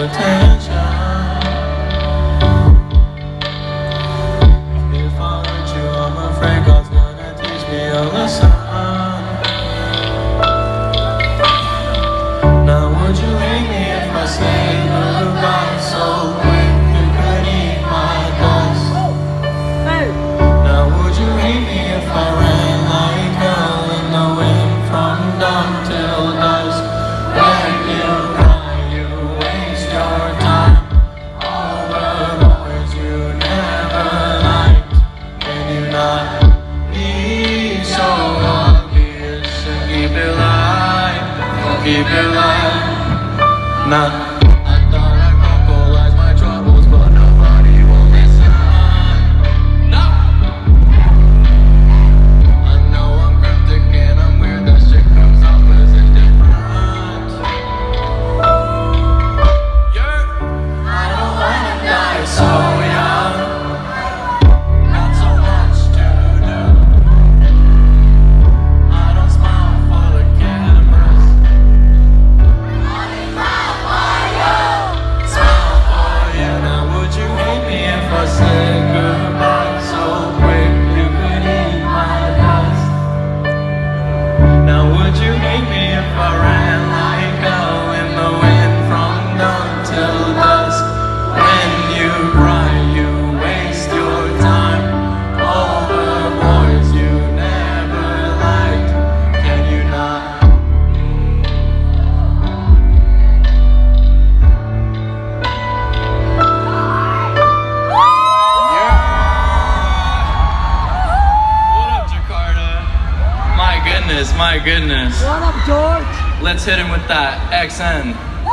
attention. If I hurt you, I'm afraid God's gonna teach me a lesson. Now would you hate me if I say goodbye so quick you could eat my dust? Now would you hate me if I ran like hell in the wind from dawn till dusk? When you cry, you waste your time over boys you never liked. Can you not be so obvious and keep it light? Keep it light. Nah, I thought I vocalized my troubles, but nobody will listen. No, I know I'm cryptic and I'm weird. That shit comes off as indifferent. Yeah, I don't wanna die so young. Got so much to do. I don't smile for the cameras. I said goodbye so quick you could eat my dust. Now would you hate me if I ran like hell in the wind from dawn till dusk? When you cry, you waste your time over boys you never liked. Can you not? My goodness. What up, George? Let's hit him with that XN.